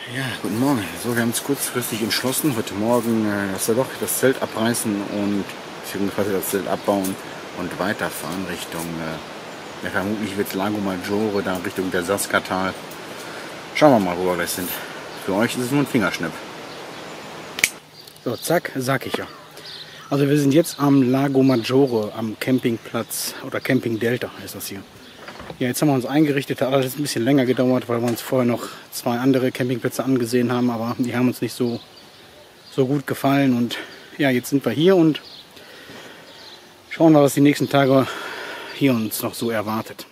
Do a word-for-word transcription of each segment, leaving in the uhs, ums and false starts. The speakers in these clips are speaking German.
Ja, guten Morgen. So, wir haben uns kurzfristig entschlossen, heute Morgen äh, dass wir doch das Zelt abreißen und beziehungsweise das Zelt abbauen und weiterfahren Richtung, äh, ja, vermutlich wird Lago Maggiore, dann Richtung der Sasca-Tal. Schauen wir mal, wo wir gleich sind. Für euch ist es nur ein Fingerschnipp. So, zack, sag ich ja. Also wir sind jetzt am Lago Maggiore, am Campingplatz oder Camping Delta heißt das hier. Ja, jetzt haben wir uns eingerichtet, hat alles ein bisschen länger gedauert, weil wir uns vorher noch zwei andere Campingplätze angesehen haben, aber die haben uns nicht so, so gut gefallen. Und ja, jetzt sind wir hier und schauen mal, was die nächsten Tage hier uns noch so erwartet.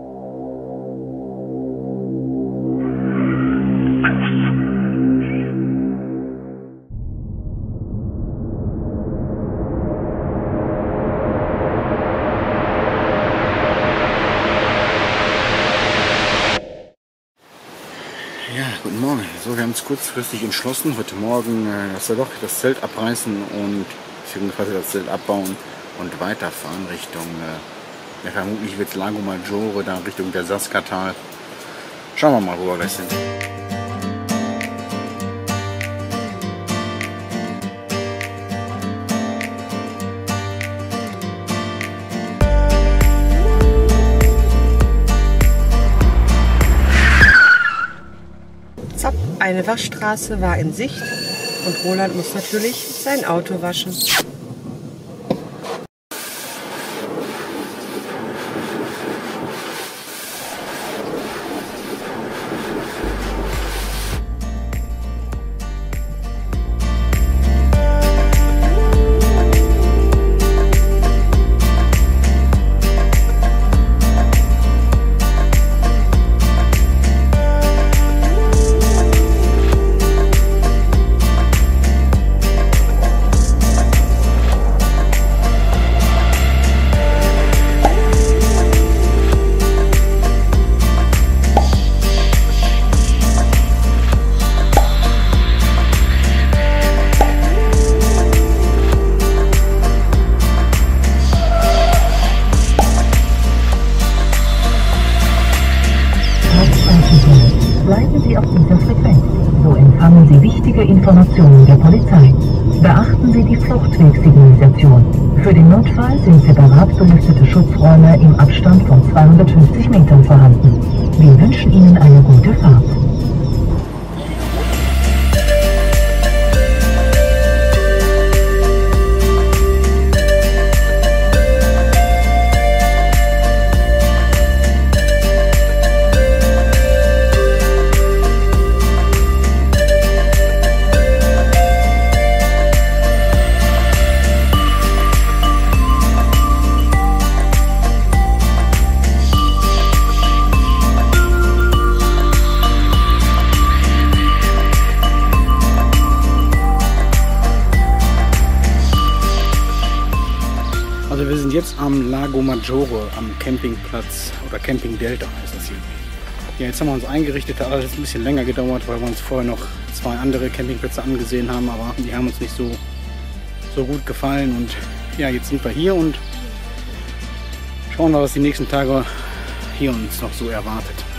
Ja, guten Morgen. So, wir haben uns kurzfristig entschlossen, heute Morgen äh, dass wir doch das Zelt abreißen und beziehungsweise das Zelt abbauen und weiterfahren Richtung, äh, ja, vermutlich wird Lago Maggiore, dann Richtung der Sasca-Tal. Schauen wir mal, wo wir gleich sind. Zapp, eine Waschstraße war in Sicht und Roland muss natürlich sein Auto waschen. Bleiben Sie auf dieser Frequenz, so empfangen Sie wichtige Informationen der Polizei. Beachten Sie die Fluchtwegsignalisation. Für den Notfall sind separat belüftete Schutzräume im Abstand von zweihundertfünfzig Metern vorhanden. Wir wünschen Ihnen eine gute Fahrt. Also wir sind jetzt am Lago Maggiore, am Campingplatz oder Camping Delta heißt das hier. Ja, jetzt haben wir uns eingerichtet, hat alles ein bisschen länger gedauert, weil wir uns vorher noch zwei andere Campingplätze angesehen haben, aber die haben uns nicht so, so gut gefallen. Und ja, jetzt sind wir hier und schauen mal, was die nächsten Tage hier uns noch so erwartet.